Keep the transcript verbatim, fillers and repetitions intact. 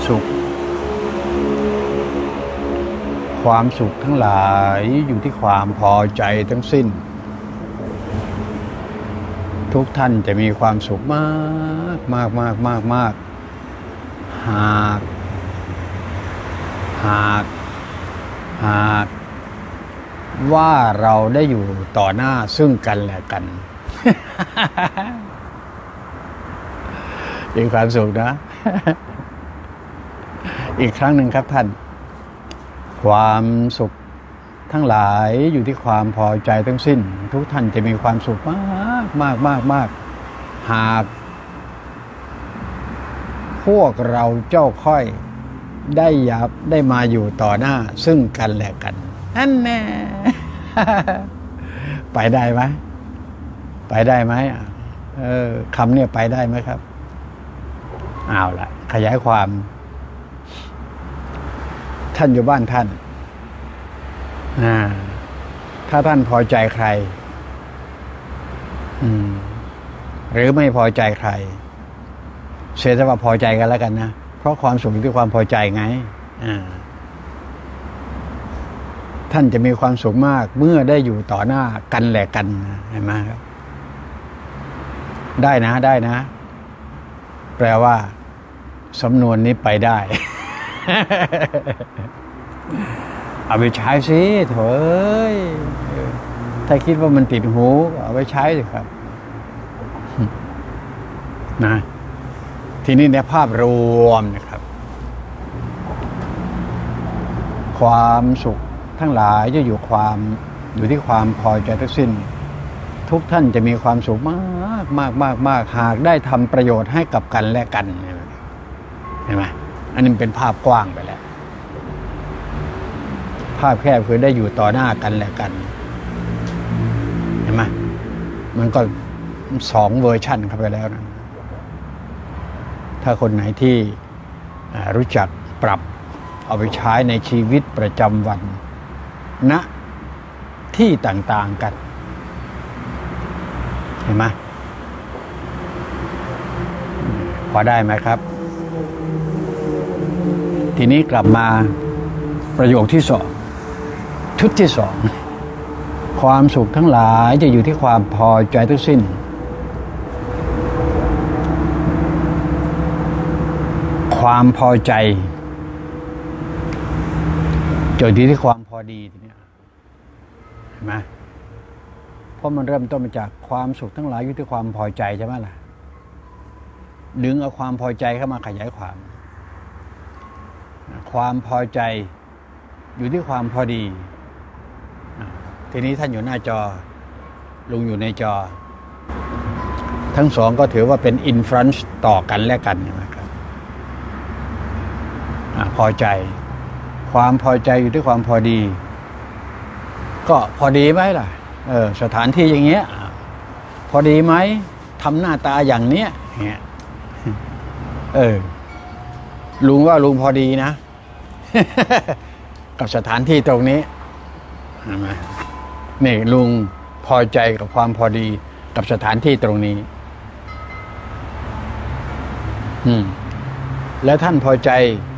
สุขความสุขทั้งหลายอยู่ที่ความพอใจทั้งสิ้นทุกท่านจะมีความสุขมากมากมากมากมากหากหากหากว่าเราได้อยู่ต่อหน้าซึ่งกันและกัน มีความสุขนะ อีกครั้งหนึ่งครับท่านความสุขทั้งหลายอยู่ที่ความพอใจทั้งสิ้นทุกท่านจะมีความสุขมากมากมากมากหากพวกเราเจ้าค่อยได้ยับได้มาอยู่ต่อหน้าซึ่งกันและกันนั่นแน่ ไปได้ไหมไปได้ไหมเออคำเนี่ยไปได้ไหมครับเอาละขยายความท่านอยู่บ้านท่านอ่าถ้าท่านพอใจใครอืมหรือไม่พอใจใครเสียแต่ว่าพอใจกันแล้วกันนะเพราะความสุขอยู่ที่ความพอใจไงอ่าท่านจะมีความสุขมากเมื่อได้อยู่ต่อหน้ากันแหละกันเห็นไหมครับได้นะได้นะแปลว่าสำนวนนี้ไปได้ เอาไปใช้สิเถอะถ้าคิดว่ามันติดหูเอาไปใช้สิครับนะทีนี้ในภาพรวมนะครับความสุขทั้งหลายจะอยู่ความอยู่ที่ความพอใจทั้งสิ้นทุกท่านจะมีความสุขมากมากมากมากหากได้ทำประโยชน์ให้กับกันและกันเห็นไหมอันนี้เป็นภาพกว้างไปแล้วภาพแคบคือได้อยู่ต่อหน้ากันและกันเห็นไหมมันก็สองเวอร์ชันเข้าไปแล้วนะถ้าคนไหนที่รู้จักปรับเอาไปใช้ในชีวิตประจำวันณที่ต่างๆกันเห็นไหมพอได้ไหมครับทีนี้กลับมาประโยคที่สองชุดที่สองความสุขทั้งหลายจะอยู่ที่ความพอใจทั้งสิ้นความพอใจจะอยู่ที่ความพอดีทีนี้เห็นไหมเพราะมันเริ่มต้นมาจากความสุขทั้งหลายอยู่ที่ความพอใจใช่ไหมล่ะดึงเอาความพอใจเข้ามาขยายความความพอใจอยู่ที่ความพอดีทีนี้ท่านอยู่หน้าจอลุงอยู่ในจอทั้งสองก็ถือว่าเป็นอินฟลูเอนซ์ต่อกันและกันนะครับพอใจความพอใจอยู่ที่ความพอดีก็พอดีไหมล่ะเออสถานที่อย่างเงี้ยพอดีไหมทำหน้าตาอย่างเนี้ยเงี้ยเออลุงว่าลุงพอดีนะ กับสถานที่ตรงนี้เห็นไหมนี่ลุงพอใจกับความพอดีกับสถานที่ตรงนี้อืมแล้วท่านพอใจ